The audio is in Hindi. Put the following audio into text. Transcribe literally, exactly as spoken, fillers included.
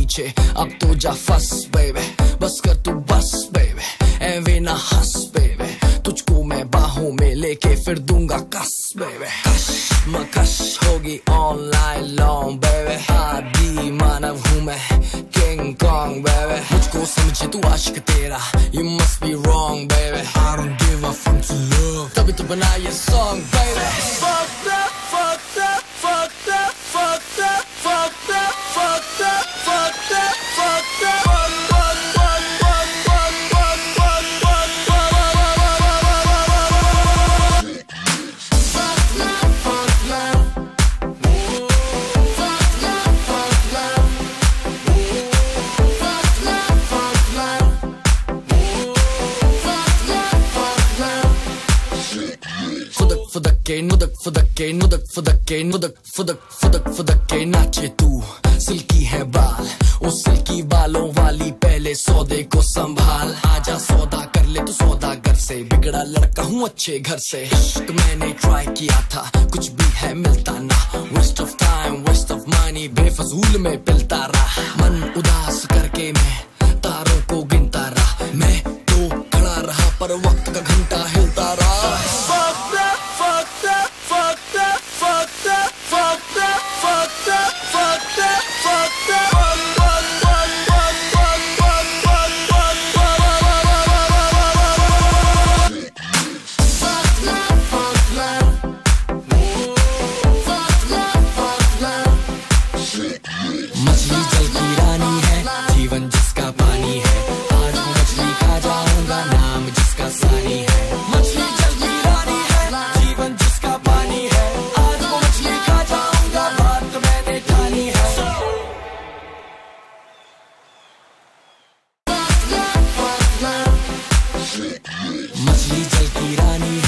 नीचे, अब तो जा फस बेबे, बस कर तू बस बेबे, एवे ना हंस बेबे, तुझको मैं बाहों में लेके फिर दूंगा कस बेबे। कश मकश होगी ऑनलाइन लॉन्ग बेबे, आदि मानव हूँ मैं किंग कॉन्ग बेबे, मुझको समझे तू आशिक तेरा, you must be wrong baby, I don't give a fuck to love, तभी तो बना ये song baby। Fuck that, fuck that, fuck that, fuck that, fuck that, fuck that, fuck that, fuck that, fuck, fuck, fuck, fuck, fuck, fuck, fuck, fuck, fuck, fuck love, fuck love, fuck love, fuck love, fuck love, fuck love, फुदक फुदक के नुदक फुदक के नुदक फुदक के नुदक फुदक फुदक फुदक के नाचे तू, सिल्की है बाल, उस सिल्की बालों वाली पहले सौदे को संभाल, आजा सौदा कर ले तू सौदागर से, बिगड़ा लड़का हूँ अच्छे घर से, इश्क मैंने ट्राई किया था कुछ भी है मिलता ना, waste of time waste of money बेफजूल में पिलता रहा, मन उदास करके मैं तारों को गिनता रहा, मैं तो खड़ा रहा पर वक्त का घंटा हिलता रहा। मछली जल की रानी है, जीवन जिसका पानी है, आज वो मछली खा जाऊंगा, नाम जिसका सानी है। मछली जल की रानी है, जीवन जिसका पानी है, आज वो मछली खा जाऊंगा, बात मैंने ठानी है। मछली जल की रानी